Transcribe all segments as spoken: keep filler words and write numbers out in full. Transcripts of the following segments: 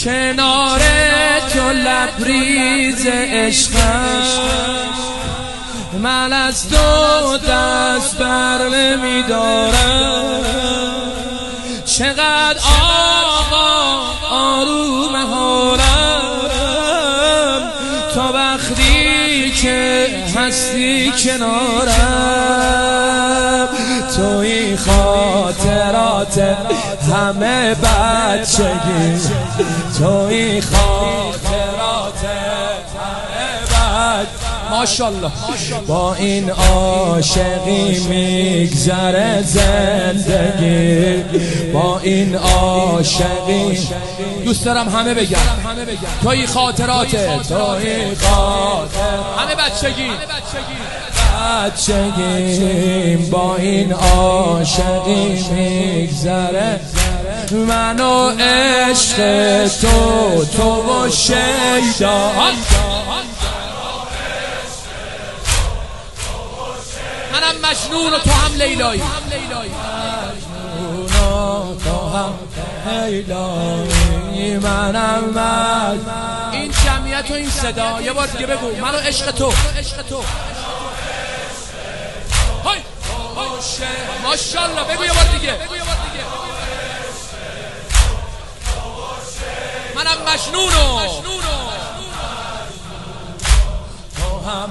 کنار تو لبریز عشقم، من از تو دست بر نمیدارم. چقدر آقا آروم حالم تا وقتی که هستی کنارم. توی خاطرات همه بچگی، توی خاطرات همه بچگی. ماشاءالله با این عاشقی میگذره زندگی، با این عاشقی. دوست دارم همه بگن توی خاطرات، توی خاطرات همه بچگی بچگی، با این عاشقی میگذره. من و عشق تو، تو و شیدا. منم مجنون و تو هم لیلایی، مجنون و تو هم لیلایی. منم مجنون. این جمعیت و این صدا یه بار دیگه بگو. من و عشق تو. ماشاءالله بگو یه بار دیگه. منم مجنون و تو هم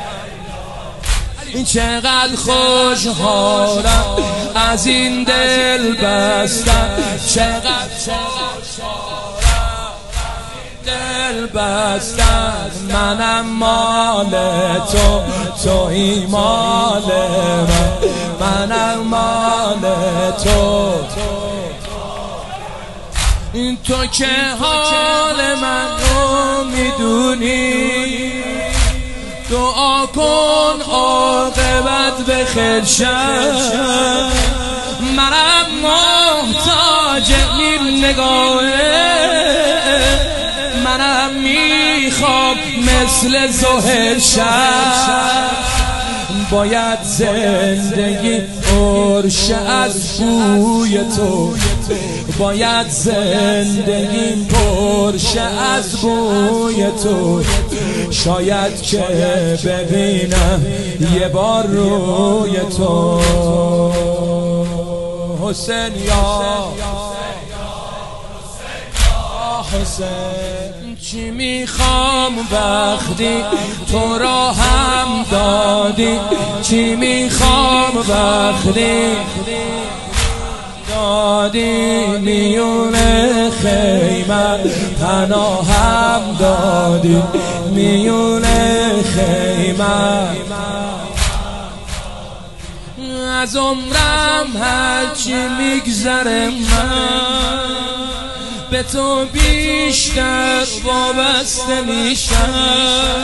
این. چقدر خوشحالم از این دل بستم، چقدر خوشحالم دل بستم. منم مال تو، توی مال من. منم مال تو، این تو که حال من رو میدونی. دعا کن عاقبت بخیر شد. منم محتاج این نگاهه، منم میخوام مثل زهر شد. باید زندگی پرشه از بوی تو، باید زندگی پرشه از بوی تو. شاید که ببینم یه بار روی تو. حسین یا حسین، چی میخوام وقتی تو را هم دادی، چی میخوام وقتی دادی. میون خیمه پناهم دادی، میون خیمه. از عمرم هرچی میگذره من به تو بیشتر وابسته میشم.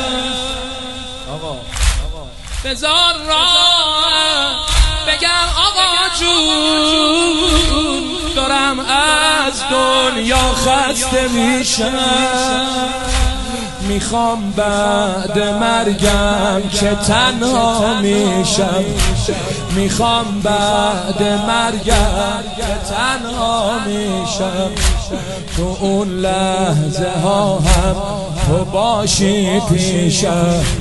بذار راه بگم آقا جون، دارم از دنیا خسته میشم. میخوام بعد مرگم که تنها میشم، میخوام بعد مرگم که تنها میشم. تو اون لحظه ها هم تو باشی پیشم.